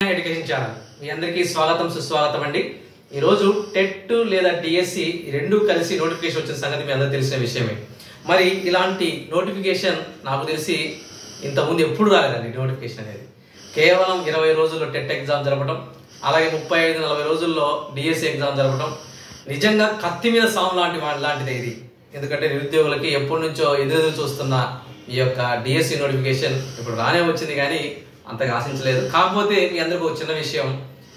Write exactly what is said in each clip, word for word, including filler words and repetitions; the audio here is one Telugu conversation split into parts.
ఎడ్యుకేషన్ ఛానల్ మీ అందరికీ స్వాగతం సుస్వాగతం అండి. ఈ రోజు టెట్ లేదా డిఎస్సి రెండు కలిసి నోటిఫికేషన్ వచ్చిన సంగతి మీ అందరికీ తెలిసిన విషయమే. మరి ఇలాంటి నోటిఫికేషన్ నాకు తెలిసి ఇంతకుముందు ఎప్పుడు రాలేదండి. నోటిఫికేషన్ అనేది కేవలం ఇరవై రోజుల్లో టెట్ ఎగ్జామ్ జరపడం, అలాగే ముప్పై ఐదు నలభై రోజుల్లో డిఎస్సి ఎగ్జామ్ జరపడం నిజంగా కత్తి మీద సాము లాంటి వాటి లాంటిదే ఇది. ఎందుకంటే నిరుద్యోగులకి ఎప్పటి నుంచో ఎదురెదురు చూస్తున్న ఈ యొక్క డిఎస్సి నోటిఫికేషన్ ఇప్పుడు రానే వచ్చింది, కానీ అంతగా ఆశించలేదు. కాకపోతే మీ అందరికీ ఒక చిన్న విషయం,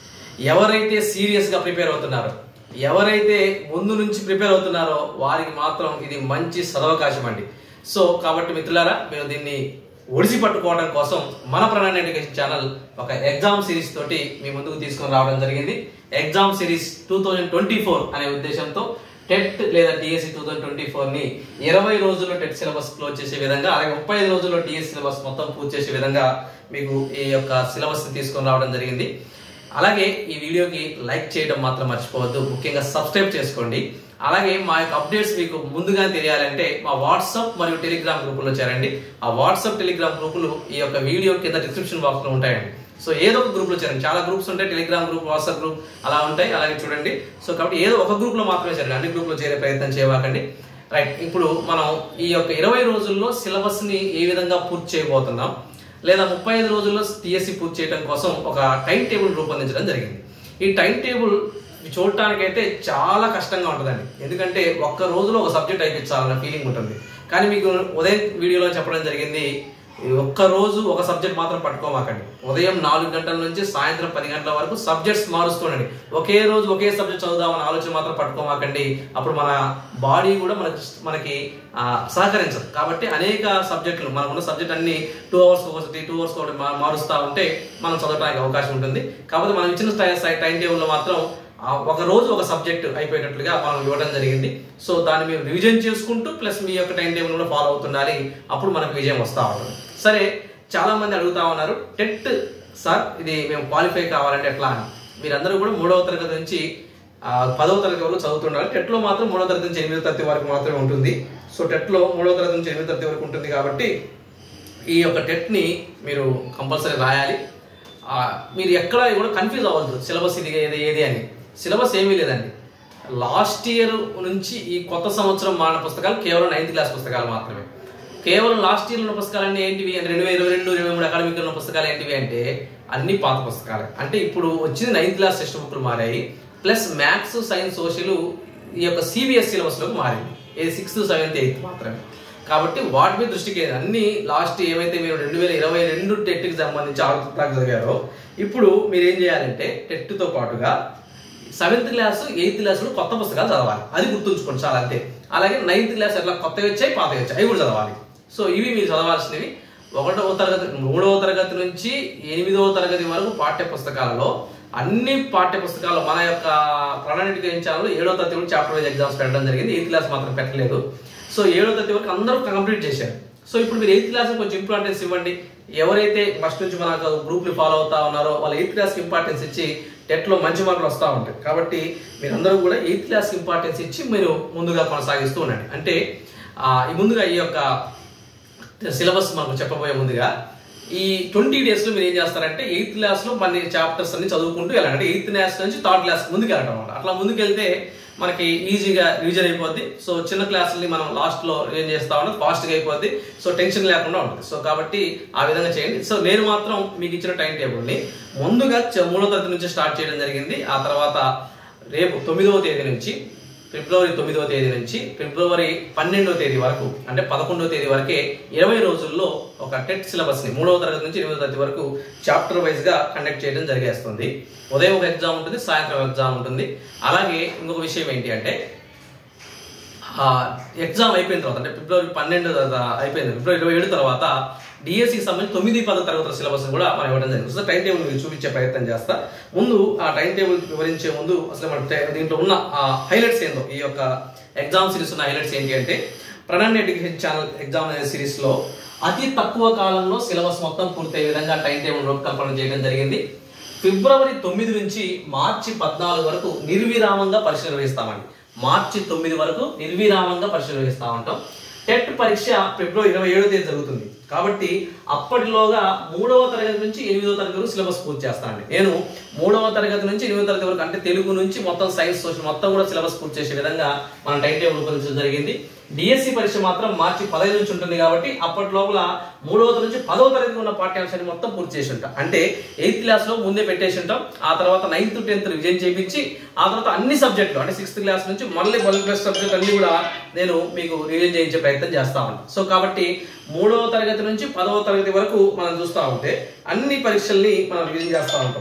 ఎవరైతే సీరియస్గా ప్రిపేర్ అవుతున్నారో, ఎవరైతే ముందు నుంచి ప్రిపేర్ అవుతున్నారో వారికి మాత్రం ఇది మంచి సదవకాశం అండి. సో కాబట్టి మిత్రులారా, మేము దీన్ని ఒడిసి పట్టుకోవడం కోసం మన ప్రణాళిక ఎడ్యుకేషన్ ఛానల్ ఒక ఎగ్జామ్ సిరీస్ తోటి మీ ముందుకు తీసుకొని రావడం జరిగింది. Exam series two thousand twenty four అనే ఉద్దేశంతో టెట్ లేదా DSC two thousand twenty four ని ఇరవై రోజుల్లో టెట్ సిలబస్ క్లోజ్ చేసే విధంగా, అలాగే ముప్పై ఐదు రోజుల్లో డిఎస్సి సిలబస్ మొత్తం పూర్తి చేసే విధంగా మీకు ఈ యొక్క సిలబస్ ని తీసుకొని రావడం జరిగింది. అలాగే ఈ వీడియోకి లైక్ చేయడం మాత్రం మర్చిపోవద్దు, ముఖ్యంగా సబ్స్క్రైబ్ చేసుకోండి. అలాగే మా యొక్క అప్డేట్స్ మీకు ముందుగా తెలియాలంటే మా వాట్సాప్ మరియు టెలిగ్రామ్ గ్రూపుల్లో చేరండి. ఆ వాట్సాప్ టెలిగ్రామ్ గ్రూపులు ఈ యొక్క వీడియో కింద డిస్క్రిప్షన్ బాక్స్ లో ఉంటాయండి. సో ఏదో ఒక గ్రూప్ లో చేరండి. చాలా గ్రూప్స్ ఉంటాయి, టెలిగ్రామ్ గ్రూప్, వాట్సాప్ గ్రూప్ అలా ఉంటాయి, అలాగే చూడండి. సో కాబట్టి ఏదో ఒక గ్రూప్ లో మాత్రమే చేరండి, అన్ని గ్రూప్ లో చేరే ప్రయత్నం చేయవాకండి. రైట్, ఇప్పుడు మనం ఈ యొక్క ఇరవై రోజుల్లో సిలబస్ ని ఏ విధంగా పూర్తి చేయబోతున్నాం, లేదా ముప్పై ఐదు రోజుల్లో టిఎస్సి పూర్తి చేయడం కోసం ఒక టైం టేబుల్ రూపొందించడం జరిగింది. ఈ టైం టేబుల్ చూడటానికి అయితే చాలా కష్టంగా ఉంటుందండి. ఎందుకంటే ఒక్క రోజులో ఒక సబ్జెక్ట్ అయిపించాలన్న ఫీలింగ్ ఉంటుంది. కానీ మీకు ఉదయం వీడియోలో చెప్పడం జరిగింది, ఒక్క రోజు ఒక సబ్జెక్ట్ మాత్రం పట్టుకోమాకండి. ఉదయం నాలుగు గంటల నుంచి సాయంత్రం పది గంటల వరకు సబ్జెక్ట్స్ మారుస్తుండండి. ఒకే రోజు ఒకే సబ్జెక్ట్ చదువుదామని ఆలోచన మాత్రం పట్టుకోమాకండి. అప్పుడు మన బాడీ కూడా మనకి మనకి సహకరించదు. కాబట్టి అనేక సబ్జెక్టులు, మనం ఉన్న సబ్జెక్ట్ అన్ని టూ అవర్స్ ఒకటి టూ అవర్స్ ఒకటి మారుస్తూ ఉంటే మనం చదవడానికి అవకాశం ఉంటుంది. కాబట్టి మనం ఇచ్చిన టైం టేబుల్లో మాత్రం ఒక రోజు ఒక సబ్జెక్ట్ అయిపోయేటట్లుగా మనం ఇవ్వడం జరిగింది. సో దాన్ని మీరు రివిజన్ చేసుకుంటూ ప్లస్ మీ యొక్క టైం టేబుల్ కూడా ఫాలో అవుతుండాలి. అప్పుడు మనకు విజయం వస్తూ ఉంటుంది. సరే, చాలా మంది అడుగుతా ఉన్నారు, టెట్ సార్ ఇది మేము క్వాలిఫై కావాలంటే ఎట్లా అని. మీరందరూ కూడా మూడవ తరగతి నుంచి పదవ తరగతి వరకు చదువుతుండాలి. టెట్లో మాత్రం మూడవ తరగతి నుంచి ఎనిమిదో తరగతి వరకు మాత్రమే ఉంటుంది. సో టెట్లో మూడవ తరగతి నుంచి ఎనిమిదో తరగతి వరకు ఉంటుంది. కాబట్టి ఈ యొక్క టెట్ని మీరు కంపల్సరీ రాయాలి. మీరు ఎక్కడ కూడా కన్ఫ్యూజ్ అవ్వద్దు, సిలబస్ ఇది ఏది ఏది అని. సిలబస్ ఏమీ లేదండి. లాస్ట్ ఇయర్ నుంచి ఈ కొత్త సంవత్సరం మారిన పుస్తకాలు కేవలం నైన్త్ క్లాస్ పుస్తకాలు మాత్రమే. కేవలం లాస్ట్ ఇయర్ ఉన్న పుస్తకాలన్నీ ఏంటివి అంటే రెండు వేల ఇరవై రెండు ఇరవై మూడు అకాడమిక్ ఉన్న పుస్తకాలు ఏంటివి అంటే అన్ని పాత పుస్తకాలు. అంటే ఇప్పుడు వచ్చింది నైన్త్ క్లాస్ టెక్స్ట్ బుక్లు మారాయి, ప్లస్ మ్యాథ్స్, సైన్స్, సోషల్ ఈ యొక్క సిబిఎస్ సిలబస్లోకి మారింది. ఇది సిక్స్త్ సెవెంత్ ఎయిత్ మాత్రమే. కాబట్టి వాటి మీద దృష్టికి అన్ని లాస్ట్ ఏమైతే మీరు రెండు వేల ఇరవై రెండు టెట్కి సంబంధించి ఆరు దాకా చదివారో, ఇప్పుడు మీరు ఏం చేయాలంటే టెట్తో పాటుగా సెవెంత్ క్లాస్ ఎయిత్ క్లాస్లో కొత్త పుస్తకాలు చదవాలి. అది గుర్తుంచుకోండి చాలా, అంతే. అలాగే నైన్త్ క్లాస్ ఎట్లా కొత్తవి వచ్చాయి, పాతవి వచ్చాయి, అవి కూడా చదవాలి. సో ఇవి మీరు చదవాల్సినవి. ఒకటవ తరగతి మూడవ తరగతి నుంచి ఎనిమిదవ తరగతి వరకు పాఠ్య పుస్తకాలలో అన్ని పాఠ్య పుస్తకాలు మన యొక్క ప్రణాళిక ఛానల్ ఏడవ తరగతి వరకు చాప్టర్ వైజ్ ఎగ్జామ్స్ పెట్టడం జరిగింది. ఎయిత్ క్లాస్ మాత్రం పెట్టలేదు. సో ఏడవ తరగతి వరకు అందరూ కంప్లీట్ చేశారు. సో ఇప్పుడు మీరు ఎయిత్ క్లాస్ కొంచెం ఇంపార్టెన్స్ ఇవ్వండి. ఎవరైతే ఫస్ట్ నుంచి మన గ్రూప్ని ఫాలో అవుతా ఉన్నారో వాళ్ళు ఎయిత్ క్లాస్కి ఇంపార్టెన్స్ ఇచ్చి టెట్లో మంచి మార్కులు వస్తూ ఉంటాయి. కాబట్టి మీరందరూ కూడా ఎయిత్ క్లాస్కి ఇంపార్టెన్స్ ఇచ్చి మీరు ముందుగా కొనసాగిస్తూ ఉండండి. అంటే ఈ ముందుగా ఈ యొక్క సిలబస్ మనకు చెప్పబోయే ముందుగా ఈ ట్వంటీ డేస్లో మీరు ఏం చేస్తారంటే ఎయిత్ క్లాస్లో మన చాప్టర్స్ అన్ని చదువుకుంటూ వెళ్ళండి. అంటే ఎయిత్ క్లాస్ నుంచి థర్డ్ క్లాస్ ముందుకు వెళ్ళడం అనమాట. అట్లా ముందుకు వెళ్తే మనకి ఈజీగా రివిజన్ అయిపోద్ది. సో చిన్న క్లాసుల్ని మనం లాస్ట్లో ఏం చేస్తా ఉన్నది ఫాస్ట్గా అయిపోద్ది. సో టెన్షన్ లేకుండా ఉంటుంది. సో కాబట్టి ఆ విధంగా చేయండి. సో నేను మాత్రం మీకు ఇచ్చిన టైం టేబుల్ని ముందుగా మూడో తరగతి నుంచి స్టార్ట్ చేయడం జరిగింది. ఆ తర్వాత రేపు తొమ్మిదవ తేదీ నుంచి ఫిబ్రవరి తొమ్మిదవ తేదీ నుంచి ఫిబ్రవరి పన్నెండవ తేదీ వరకు, అంటే పదకొండవ తేదీ వరకే ఇరవై రోజుల్లో ఒక టెట్ సిలబస్ ని మూడవ తరగతి నుంచి ఎనిమిదవ తరగతి వరకు చాప్టర్ వైజ్ గా కండక్ట్ చేయడం జరిగేస్తుంది. ఉదయం ఒక ఎగ్జామ్ ఉంటుంది, సాయంత్రం ఎగ్జామ్ ఉంటుంది. అలాగే ఇంకొక విషయం ఏంటి అంటే ఎగ్జామ్ అయిపోయిన తర్వాత, అంటే ఫిబ్రవరి పన్నెండు అయిపోయింది, ఫిబ్రవరి ఇరవై ఏడు తర్వాత డిఎస్సికి సంబంధించి తొమ్మిది పదో తరగతుల సిలబస్ కూడా మనం ఇవ్వడం జరిగింది. సో టైం టేబుల్ మీకు చూపించే ప్రయత్నం చేస్తా. ముందు ఆ టైం టేబుల్ వివరించే ముందు అసలు మన దీంట్లో ఉన్న హైలైట్స్ ఏందో, ఈ యొక్క ఎగ్జామ్ సిరీస్ ఉన్న హైలైట్స్ ఏంటి అంటే ప్రణాళిక ఎడ్యుకేషన్ ఛానల్ ఎగ్జామ్ సిరీస్ లో అతి తక్కువ కాలంలో సిలబస్ మొత్తం పూర్తయ్యే విధంగా టైం టేబుల్ రూపకల్పన చేయడం జరిగింది. ఫిబ్రవరి తొమ్మిది నుంచి మార్చి పద్నాలుగు వరకు నిర్విరామంగా పరీక్ష నిర్వహిస్తామండి. మార్చి తొమ్మిది వరకు నిర్విరామంగా పరీక్ష నిర్వహిస్తా ఉంటాం. టెట్ పరీక్ష ఫిబ్రవరి ఇరవై ఏడో తేదీ జరుగుతుంది. కాబట్టి అప్పటిలోగా మూడవ తరగతి నుంచి ఎనిమిదవ తరగతి వరకు సిలబస్ పూర్తి చేస్తానండి. నేను మూడవ తరగతి నుంచి ఎనిమిదవ తరగతి వరకు అంటే తెలుగు నుంచి మొత్తం సైన్స్ సోషల్ మొత్తం కూడా సిలబస్ పూర్తి చేసే విధంగా మన టైం టేబుల్ రూపొందించడం జరిగింది. డిఎస్సి పరీక్ష మాత్రం మార్చి పదహైదు నుంచి ఉంటుంది కాబట్టి అప్పటి లోపల మూడవ తరగతి నుంచి పదవ తరగతి ఉన్న పాఠ్యాంశాన్ని మొత్తం పూర్తి చేసి ఉంటాం. అంటే ఎయిత్ క్లాస్ లో ముందే పెట్టేసి ఉంటాం. ఆ తర్వాత నైన్త్ టెన్త్ రివిజన్ చేయించి ఆ తర్వాత అన్ని సబ్జెక్టులు అంటే సిక్స్త్ క్లాస్ నుంచి మళ్ళీ పది ప్లస్ సబ్జెక్ట్ అన్ని కూడా నేను మీకు రివిజన్ చేయించే ప్రయత్నం చేస్తా ఉంటాను. సో కాబట్టి మూడవ తరగతి నుంచి పదవ తరగతి వరకు మనం చూస్తూ ఉంటే అన్ని పరీక్షల్ని మనం రివిజన్ చేస్తూ ఉంటాం.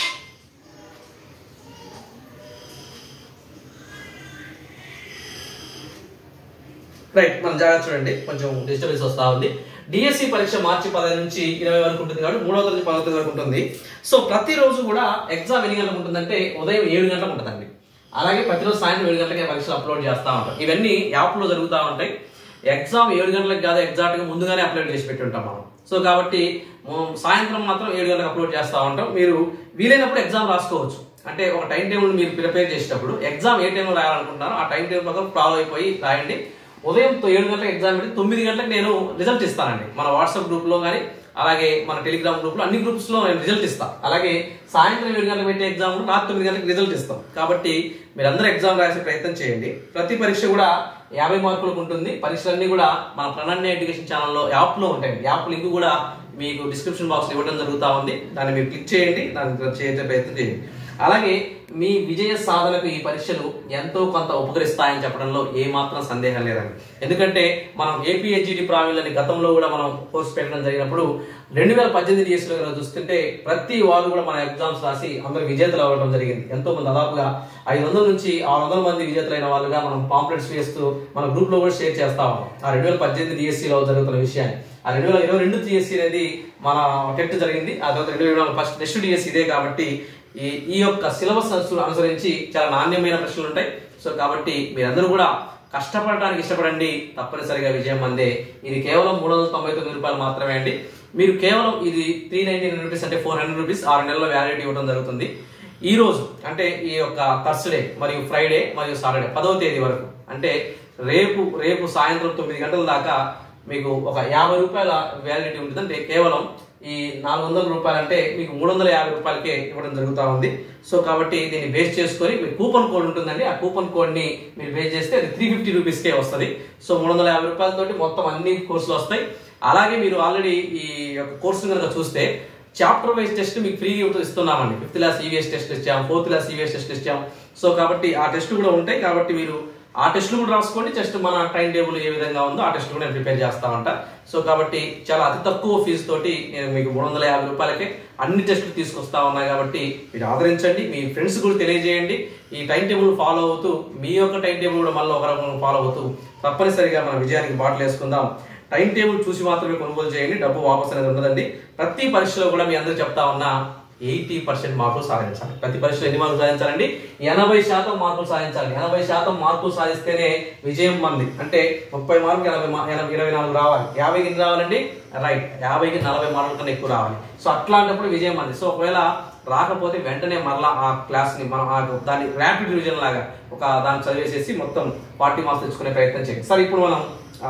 రైట్, మనం జాగ్రత్త చూడండి, కొంచెం డిస్టర్బెన్స్ వస్తూ ఉంది. డిఎస్సి పరీక్ష మార్చి పదహైదు నుంచి ఇరవై వరకు ఉంటుంది కాబట్టి మూడవ తరగతి నుంచి పదవ తరగతి వరకు ఉంటుంది. సో ప్రతిరోజు కూడా ఎగ్జామ్ ఎన్ని గంటలకు ఉంటుందంటే ఉదయం ఏడు గంటలకు ఉంటుందండి. అలాగే ప్రతిరోజు సాయంత్రం ఏడు గంటలకే పరీక్షలు అప్లోడ్ చేస్తూ ఉంటాం. ఇవన్నీ యాప్లో జరుగుతూ ఉంటాయి. ఎగ్జామ్ ఏడు గంటలకు కాదు, ఎగ్జాక్ట్గా ముందుగానే అప్లోడ్ చేసి పెట్టి ఉంటాం మనం. సో కాబట్టి సాయంత్రం మాత్రం ఏడు గంటలకు అప్లోడ్ చేస్తూ ఉంటాం. మీరు వీలైనప్పుడు ఎగ్జామ్ రాసుకోవచ్చు. అంటే ఒక టైం టేబుల్ మీరు ప్రిపేర్ చేసేటప్పుడు ఎగ్జామ్ ఏ టైంలో రాయాలనుకుంటున్నారో ఆ టైం టేబుల్ ప్రకారం ఫాలో అయిపోయి రాయండి. ఉదయం ఏడు గంటలకు ఎగ్జామ్ పెట్టి తొమ్మిది గంటలకు నేను రిజల్ట్ ఇస్తానండి. మన వాట్సాప్ గ్రూప్లో కానీ అలాగే మన టెలిగ్రామ్ గ్రూప్లో అన్ని గ్రూప్స్లో నేను రిజల్ట్ ఇస్తాను. అలాగే సాయంత్రం ఏడు గంటలకు పెట్టే ఎగ్జామ్ రాత్రి తొమ్మిది గంటలకు రిజల్ట్ ఇస్తాం. కాబట్టి మీరందరూ ఎగ్జామ్ రాసే ప్రయత్నం చేయండి. ప్రతి పరీక్ష కూడా యాభై మార్కులకు ఉంటుంది. పరీక్షలన్నీ కూడా మన ప్రణాళిక ఎడ్యుకేషన్ ఛానల్లో యాప్లో ఉంటాయి. యాప్ లింక్ కూడా మీకు డిస్క్రిప్షన్ బాక్స్ ఇవ్వడం జరుగుతూ ఉంది. దాన్ని మీరు క్లిక్ చేయండి, దాన్ని చేసే ప్రయత్నం చేయండి. అలాగే మీ విజయ సాధనకు ఈ పరీక్షలు ఎంతో కొంత ఉపకరిస్తాయని చెప్పడంలో ఏమాత్రం సందేహం లేదండి. ఎందుకంటే మనం ఏపీహెచ్జిటి ప్రావీణ్యాన్ని గతంలో కూడా మనం కోర్సు పెట్టడం జరిగినప్పుడు రెండు వేల పద్దెనిమిది డిఎస్సీలో చూస్తుంటే ప్రతి వాళ్ళు కూడా మన ఎగ్జామ్స్ రాసి అందరూ విజేతలు అవ్వడం జరిగింది. ఎంతో మంది దాదాపుగా ఐదు వందల నుంచి ఆరు వందల మంది విజేతలైన వాళ్ళుగా మనం పాంప్లెట్స్ వేస్తూ మన గ్రూప్ లో కూడా షేర్ చేస్తా ఉన్నాం. ఆ రెండు వేల పద్దెనిమిది డిఎస్సీలో జరుగుతున్న విషయాన్ని ఆ రెండు వేల ఇరవై రెండు డిఎస్సీ అనేది మన టెట్ జరిగింది. ఆ తర్వాత రెండు వేల ఫస్ట్ నెక్స్ట్ డిఎస్సీ ఇదే కాబట్టి ఈ ఈ యొక్క సిలబస్ అనుసరించి చాలా నాణ్యమైన ప్రశ్నలు ఉంటాయి. సో కాబట్టి మీరందరూ కూడా కష్టపడటానికి ఇష్టపడండి, తప్పనిసరిగా విజయం అందే. ఇది కేవలం మూడు వందల తొంభై తొమ్మిది రూపాయలు మాత్రమే అండి. మీరు కేవలం ఇది త్రీ నైన్టీ నైన్ రూపీస్ అంటే ఫోర్ హండ్రెడ్ రూపీస్ ఆరు నెలల వ్యాలిడిటీ ఇవ్వడం జరుగుతుంది. ఈ రోజు అంటే ఈ యొక్క థర్స్డే మరియు ఫ్రైడే మరియు సాటర్డే పదవ తేదీ వరకు అంటే రేపు రేపు సాయంత్రం తొమ్మిది గంటల దాకా మీకు ఒక యాభై రూపాయల వ్యాలిడిటీ ఉంటుంది. అంటే కేవలం ఈ నాలుగు వందల రూపాయలు అంటే మీకు మూడు వందల యాభై రూపాయలకే ఇవ్వడం జరుగుతూ ఉంది. సో కాబట్టి దీన్ని బేస్ చేసుకొని మీకు కూపన్ కోడ్ ఉంటుందండి. ఆ కూపన్ కోడ్ ని మీరు బేస్ చేస్తే అది త్రీ ఫిఫ్టీ రూపీస్కే వస్తుంది. సో మూడు వందల యాభై రూపాయలతోటి మొత్తం అన్ని కోర్సులు వస్తాయి. అలాగే మీరు ఆల్రెడీ ఈ యొక్క కోర్సు కనుక చూస్తే చాప్టర్ వైజ్ టెస్ట్ మీకు ఫ్రీగా ఇస్తున్నామండి. ఫిఫ్త్ క్లాస్ ఈవీఎస్ టెస్ట్ ఇచ్చాం, ఫోర్త్ క్లాస్ ఈవీఎస్ టెస్ట్ ఇచ్చాం. సో కాబట్టి ఆ టెస్ట్ కూడా ఉంటాయి. కాబట్టి మీరు ఆ టెస్టులు కూడా రాసుకోండి. జస్ట్ మన టైం టేబుల్ ఏ విధంగా ఉందో ఆ టెస్ట్ కూడా నేను ప్రిపేర్ చేస్తా ఉంటా. సో కాబట్టి చాలా అతి తక్కువ ఫీజు తోటి నేను మీకు మూడు వందల యాభై రూపాయలకే అన్ని టెస్టులు తీసుకొస్తా ఉన్నాయి. కాబట్టి మీరు ఆదరించండి, మీ ఫ్రెండ్స్ కూడా తెలియజేయండి. ఈ టైం టేబుల్ ఫాలో అవుతూ మీ యొక్క టైం టేబుల్ కూడా మళ్ళీ ఒక రకం ఫాలో అవుతూ తప్పనిసరిగా మన విజయానికి బాటలు వేసుకుందాం. టైం టేబుల్ చూసి మాత్రమే కొనుగోలు చేయండి, డబ్బు వాపస్ అనేది ఉండదండి. ప్రతి పరీక్షలో కూడా మీ అందరూ చెప్తా ఉన్నా ఎయిటీ పర్సెంట్ మార్కులు సాధించాలి. ప్రతి పరీక్షలో ఎన్ని మార్కులు సాధించాలండి? ఎనభై శాతం మార్కులు సాధించాలి. ఎనభై శాతం మార్కులు సాధిస్తేనే విజయం మంది. అంటే ముప్పై మార్కులు ఎనభై ఇరవై నాలుగు రావాలి. యాభైకి ఎన్ని రావాలండి? రైట్, యాభైకి నలభై మార్కుల కన్నా ఎక్కువ రావాలి. సో అట్లాంటప్పుడు విజయం మంది. సో ఒకవేళ రాకపోతే వెంటనే మరలా ఆ క్లాస్ ని మనం దాన్ని ర్యాపిడ్ రివిజన్ లాగా ఒక దాన్ని చదివేసేసి మొత్తం ఫార్టీ మార్క్స్ తెచ్చుకునే ప్రయత్నం చేయండి. సరే, ఇప్పుడు మనం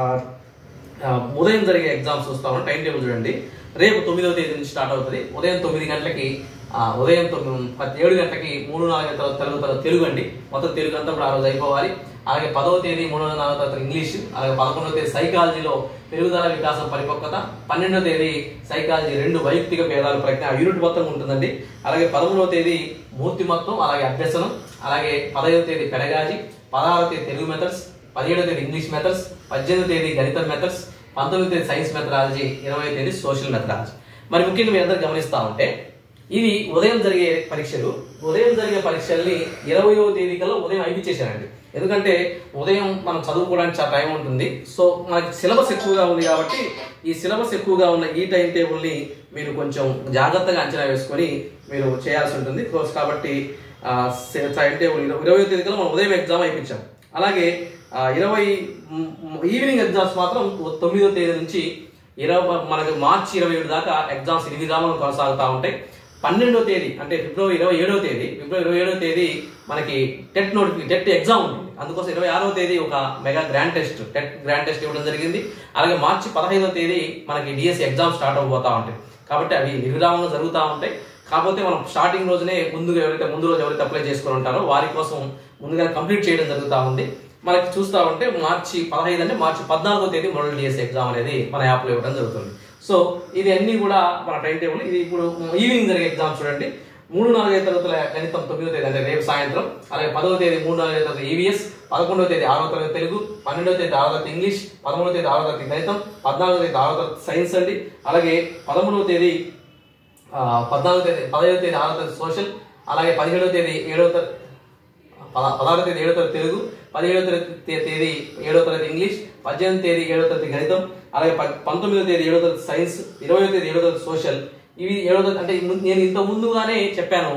ఉదయం జరిగే ఎగ్జామ్స్ చూస్తాము. టైం టేబుల్ చూడండి. రేపు తొమ్మిదవ తేదీ నుంచి స్టార్ట్ అవుతుంది. ఉదయం తొమ్మిది గంటలకి ఉదయం తొమ్మిది ఏడు గంటలకి మూడు నాలుగు తెలుగు తెలుగు అండి. మొత్తం తెలుగు అంతా కూడా ఆ రోజు అయిపోవాలి. అలాగే పదవ తేదీ మూడు నాలుగో తరగతి ఇంగ్లీష్, అలాగే పదకొండవ తేదీ సైకాలజీలో పెరుగుదల వికాసం పరిపక్వత, పన్నెండవ తేదీ సైకాలజీ రెండు వైయక్తిక భేదాలు ప్రజ్ఞ యూనిట్ మొత్తం ఉంటుందండి. అలాగే పదమూడవ తేదీ మూర్తిమత్వం అలాగే అభ్యసనం, అలాగే పదహైదవ తేదీ పెడగాజీ, పదహారవ తేదీ తెలుగు మెథడ్స్, పదిహేడవ తేదీ ఇంగ్లీష్ మెథడ్స్, పద్దెనిమిదవ తేదీ గణితం మెథడ్స్, పంతొమ్మిది తేదీ సైన్స్ మెథడాలజీ, ఇరవై తేదీ సోషల్ మెథడాలజీ. మరి ముఖ్యంగా మీరు అందరూ గమనిస్తా ఉంటే ఇవి ఉదయం జరిగే పరీక్షలు. ఉదయం జరిగే పరీక్షల్ని ఇరవయవ తేదీ కల్లా ఉదయం అయిపించేశారండి. ఎందుకంటే ఉదయం మనం చదువుకోవడానికి చాలా టైం ఉంటుంది. సో మనకి సిలబస్ ఎక్కువగా ఉంది కాబట్టి ఈ సిలబస్ ఎక్కువగా ఉన్న ఈ టైం టేబుల్ని మీరు కొంచెం జాగ్రత్తగా అంచనా వేసుకొని మీరు చేయాల్సి ఉంటుంది. కాబట్టి టైం టేబుల్ ఇరవై తేదీ కల్లా మనం ఉదయం ఎగ్జామ్ అయిపించాం. అలాగే ఇరవై ఈవినింగ్ ఎగ్జామ్స్ మాత్రం తొమ్మిదో తేదీ నుంచి ఇరవై మనకి మార్చి ఇరవై ఏడు దాకా ఎగ్జామ్స్ ఇరవై గ్రామాలు కొనసాగుతూ ఉంటాయి. పన్నెండో తేదీ అంటే ఫిబ్రవరి ఇరవై ఏడవ తేదీ ఫిబ్రవరి ఇరవై ఏడవ తేదీ మనకి టెట్ నోటిఫికేషన్ టెట్ ఎగ్జామ్ ఉంటుంది. అందుకోసం ఇరవై ఆరవ తేదీ ఒక mega grand test TET grand test ఇవ్వడం జరిగింది. అలాగే మార్చి పదహైదవ తేదీ మనకి డిఎస్సి ఎగ్జామ్ స్టార్ట్ అవబోతా ఉంటాయి. కాబట్టి అవి నిర్విరామంగా జరుగుతూ ఉంటాయి. కాకపోతే మనం స్టార్టింగ్ రోజునే ముందుగా ఎవరైతే ముందు రోజు ఎవరైతే అప్లై చేసుకుని ఉంటారో వారి కోసం ముందుగా కంప్లీట్ చేయడం జరుగుతూ ఉంది. మనకి చూస్తూ ఉంటే మార్చి పదహైదు అంటే మార్చి పద్నాలుగో తేదీ మోడల్ డిఎస్సి ఎగ్జామ్ అనేది మన యాప్లో ఇవ్వడం జరుగుతుంది. సో ఇది అన్ని కూడా మన టైం టేబుల్. ఇది ఇప్పుడు ఈవినింగ్ జరిగే ఎగ్జామ్ చూడండి. మూడు నాలుగైదు తరగతుల గణితం తొమ్మిదో తేదీ అంటే రేపు సాయంత్రం, అలాగే పదవ తేదీ మూడు నాలుగైదు తరగతి ఈవీఎస్, పదకొండవ తేదీ ఆరో తరగతి తెలుగు, పన్నెండవ తేదీ ఆరో తరగతి ఇంగ్లీష్, పదమూడవ తేదీ ఆరో తరగతి గణితం, పద్నాలుగో తేదీ ఆరో తరగతి సైన్స్ అండి. అలాగే పదమూడవ తేదీ పద్నాలుగో తేదీ పదహైదవ తేదీ ఆరో తరగతి సోషల్, అలాగే పదిహేడవ తేదీ ఏడవ తరగతి పదహారవ తేదీ ఏడవ తరగతి తెలుగు, పదిహేడవ తరగతి తేదీ ఏడవ తరగతి ఇంగ్లీష్, పద్దెనిమిది తేదీ ఏడవ తరగతి గణితం, అలాగే పంతొమ్మిదవ తేదీ ఏడవ తరగతి సైన్స్, ఇరవై తేదీ ఏడవ తరగతి సోషల్. ఇవి ఏడవ తరగతి అంటే నేను ఇంత ముందుగానే చెప్పాను,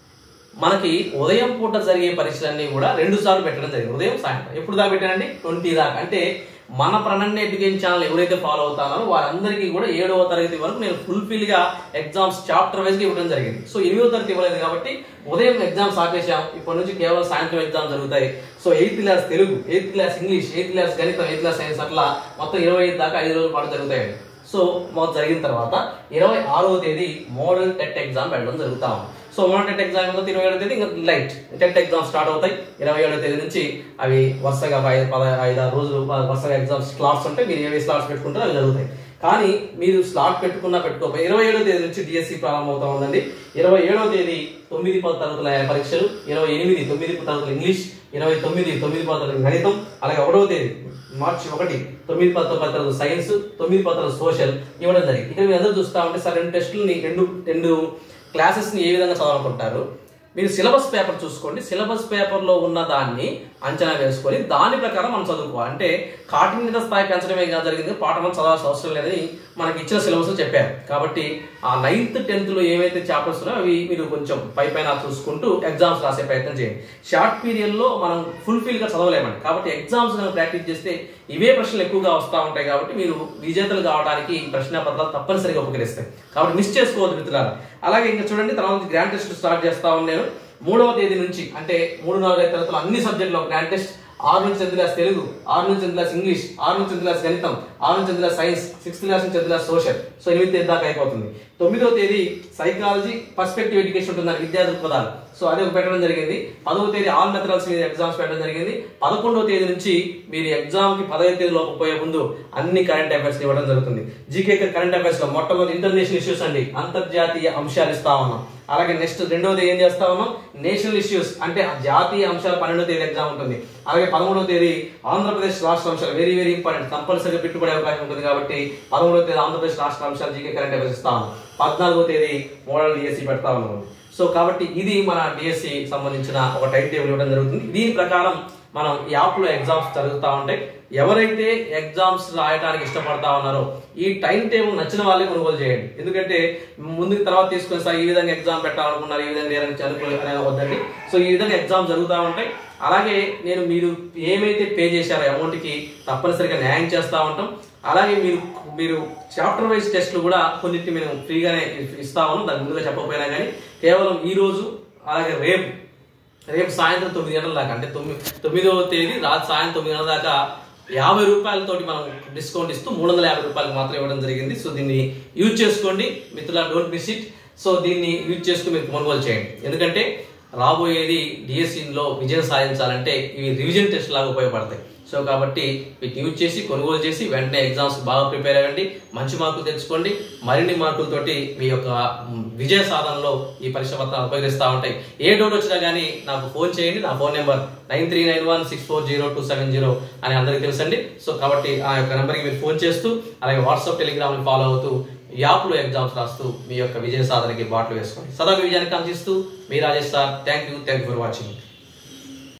మనకి ఉదయం పూట జరిగే పరీక్షలన్నీ కూడా రెండు సార్లు పెట్టడం జరిగింది. ఉదయం సాయంత్రం ఎప్పుడు దాకా పెట్టానండి? ట్వంటీ దాకా. అంటే మన ప్రణన్య ఎడ్యుకేషన్ ఛానల్ ఎవరైతే ఫాలో అవుతారో వారందరికీ కూడా ఏడవ తరగతి వరకు నేను ఫుల్ఫిల్ గా ఎగ్జామ్స్ చాప్టర్ వైజ్ గా ఇవ్వడం జరిగింది. సో ఎనిమిదవ తరగతి ఇవ్వలేదు కాబట్టి ఉదయం ఎగ్జామ్స్ ఆపేసాం. ఇప్పటి నుంచి కేవలం సాయంత్రం ఎగ్జామ్ జరుగుతాయి. So eighth class Telugu, eighth class English, eighth class గణితం, ఎయిత్ క్లాస్ సైన్స్ అట్లా మొత్తం ఇరవై ఐదు దాకా ఐదు రోజుల పాటు జరుగుతాయండి. సో మొదటి జరిగిన తర్వాత ఇరవై ఆరవ తేదీ మోడల్ టెట్ ఎగ్జామ్ పెట్టడం జరుగుతా ఉంది. సో మోడల్ టెట్ ఎగ్జామ్ ఇరవై ఏడవ తేదీ ఇంకా లైట్ టెట్ ఎగ్జామ్ స్టార్ట్ అవుతాయి. ఇరవై ఏడవ తేదీ నుంచి అవి వరుసగా పద ఐదు ఆరు రోజులు వరుసగా ఎగ్జామ్స్ స్లాట్స్ ఉంటాయి. మీరు ఏవే స్లాట్స్ పెట్టుకుంటారో అవి జరుగుతాయి. కానీ మీరు స్లాట్ పెట్టుకున్నా పెట్టుకోకపోయి ఇరవై ఏడవ తేదీ నుంచి డిఎస్సి ప్రారంభం అవుతా ఉందండి. ఇరవై ఏడవ తేదీ తొమ్మిది పది తరగతుల పరీక్షలు, ఇరవై ఎనిమిది తొమ్మిది తరగతుల ఇంగ్లీష్, ఇరవై తొమ్మిది తొమ్మిది పది తరగతుల గణితం, అలాగే ఒకటవ తేదీ మార్చి ఒకటి తొమ్మిది పది తొమ్మిది తరగతుల సైన్స్, తొమ్మిది పది తరగతుల సోషల్ ఇవ్వడం జరిగింది. ఇక్కడ మీరు అందరూ చూస్తా ఉంటే సార్ రెండు టెస్టులని రెండు రెండు క్లాసెస్ ని ఏ విధంగా చదవాలనుకుంటారు? మీరు సిలబస్ పేపర్ చూసుకోండి. సిలబస్ పేపర్ లో ఉన్న దాన్ని అంచనా వేసుకొని దాని ప్రకారం మనం చదువుకోవాలి. అంటే కాఠిన్యత స్థాయి పెంచడమే కాదు జరిగింది, పాఠం చదవాల్సిన అవసరం లేదని మనకి ఇచ్చిన సిలబస్ చెప్పారు. కాబట్టి ఆ నైన్త్ టెన్త్ లో ఏవైతే చాప్టర్స్ ఉన్నాయో అవి మీరు కొంచెం పై పైన చూసుకుంటూ ఎగ్జామ్స్ రాసే ప్రయత్నం చేయండి. షార్ట్ పీరియడ్ లో మనం ఫుల్ఫిల్ గా చదవలేమండి. కాబట్టి ఎగ్జామ్స్ ప్రాక్టీస్ చేస్తే ఇవే ప్రశ్నలు ఎక్కువగా వస్తూ ఉంటాయి. కాబట్టి మీరు విజేతలు కావడానికి ప్రశ్న పత్రాలు తప్పనిసరిగా ఉపకరిస్తాయి. కాబట్టి మిస్ చేసుకోవద్దు మిత్రులారా. అలాగే ఇంకా చూడండి, తర్వాత గ్రాండ్ టెస్ట్ స్టార్ట్ చేస్తా ఉన్నాను. మూడవ తేదీ నుంచి అంటే మూడు నాలుగైదు తరగతులు అన్ని సబ్జెక్టులో గ్రాండ్ టెస్ట్. ఆరు నుంచి టెన్త్ క్లాస్ తెలుగు, ఆరు నుంచి టెన్త్ క్లాస్ ఇంగ్లీష్, ఆరు నుంచి టెన్త్ క్లాస్ గణితం, ఆరు నుంచి tenth class science, sixth class నుంచి టెన్త్ క్లాస్ సోషల్. సో ఎనిమిది తేదీ దాకా అయిపోతుంది. తొమ్మిదవ తేదీ సైకాలజీ పర్స్పెక్టివ్ ఎడ్యుకేషన్ ఉంటుందని విద్యా దృక్పథాలు. సో అది పెట్టడం జరిగింది. పదవ తేదీ ఆల్ మెథడ్స్ మీద ఎగ్జామ్స్ పెట్టడం జరిగింది. పదకొండవ తేదీ నుంచి మీరు ఎగ్జామ్ కి పదహైదు తేదీ లోపు పోయే ముందు అన్ని కరెంట్ అఫైర్స్ ఇవ్వడం జరుగుతుంది. జీకే కరెంట్ అఫైర్స్ లో మొట్టమొదటి ఇంటర్నేషనల్ ఇష్యూస్ అండి, అంతర్జాతీయ అంశాలు ఇస్తా ఉన్నాం. అలాగే నెక్స్ట్ రెండవది ఏం చేస్తా ఉన్నాం? నేషనల్ ఇష్యూస్ అంటే జాతీయ అంశాలు పన్నెండవ తేదీ ఎగ్జామ్ ఉంటుంది. అలాగే పదమూడవ తేదీ ఆంధ్రప్రదేశ్ రాష్ట్ర అంశాలు వెరీ వెరీ ఇంపార్టెంట్, కంపల్సరీ పెట్టుకునే అవకాశం ఉంటుంది. కాబట్టి పదమూడవ తేదీ ఆంధ్రప్రదేశ్ రాష్ట్ర అంశాలు జీకే కరెంట్ అఫైర్స్ ఇస్తా ఉన్నాం. పద్నాలుగో తేదీ మోడల్ డిఎస్సి పెడతా ఉన్నాం. సో కాబట్టి ఇది మన డిఎస్సి సంబంధించిన ఒక టైం టేబుల్ ఇవ్వడం జరుగుతుంది. దీని ప్రకారం మనం ఈ యాప్ లో ఎగ్జామ్స్ జరుగుతూ ఉంటాయి. ఎవరైతే ఎగ్జామ్స్ రాయడానికి ఇష్టపడతా ఉన్నారో ఈ టైం టేబుల్ నచ్చిన వాళ్ళే కొనుగోలు చేయండి. ఎందుకంటే ముందుకు తర్వాత తీసుకొని సార్ ఈ విధంగా ఎగ్జామ్ పెట్టాలనుకున్నారు, ఈ విధంగా లేరని చదువుకోలేదు వద్దండి. సో ఈ విధంగా ఎగ్జామ్ జరుగుతూ ఉంటాయి. అలాగే నేను మీరు ఏమైతే పే చేశారో అమౌంట్ కి తప్పనిసరిగా న్యాయం చేస్తూ ఉంటాం. అలాగే మీరు మీరు చాప్టర్ వైజ్ టెస్ట్లు కూడా కొన్నింటిని మేము ఫ్రీగానే ఇస్తాము, దాని ముందుగా చెప్పకపోయినా కానీ కేవలం ఈ రోజు అలాగే రేపు రేపు సాయంత్రం తొమ్మిది గంటల దాకా అంటే తొమ్మిది తొమ్మిదవ తేదీ రాత్రి సాయంత్రం తొమ్మిది గంటల దాకా యాభై రూపాయలతోటి మనం డిస్కౌంట్ ఇస్తూ మూడు వందల యాభై రూపాయలకు మాత్రం ఇవ్వడం జరిగింది. సో దీన్ని యూజ్ చేసుకోండి మిత్రుల, డోంట్ మిస్ ఇట్. సో దీన్ని యూజ్ చేసుకుని మీరు కొనుగోలు చేయండి. ఎందుకంటే రాబోయేది డిఎస్సిలో విజయం సాధించాలంటే ఇవి రివిజన్ టెస్ట్ లాగా ఉపయోగపడతాయి. సో కాబట్టి వీటిని యూజ్ చేసి కొనుగోలు చేసి వెంటనే ఎగ్జామ్స్ బాగా ప్రిపేర్ అవ్వండి, మంచి మార్కులు తెచ్చుకోండి. మరిన్ని మార్కులతోటి మీ యొక్క విజయ సాధనలో ఈ పరీక్ష పత్రాలు ఉపయోగిస్తూ ఉంటాయి. ఏ డౌట్ వచ్చినా కానీ నాకు ఫోన్ చేయండి. నా phone number nine three nine one six four zero two seven zero అని అందరికీ తెలుసండి. సో కాబట్టి ఆ యొక్క నెంబర్కి మీరు ఫోన్ చేస్తూ అలాగే వాట్సాప్ టెలిగ్రామ్ని ఫాలో అవుతూ యాప్లో ఎగ్జామ్స్ రాస్తూ మీ యొక్క విజయ సాధనకి బాటలు వేసుకోండి. సదా విజయాన్ని కాంక్షిస్తూ మీ Rajesh sir. Thank you thank you for watching.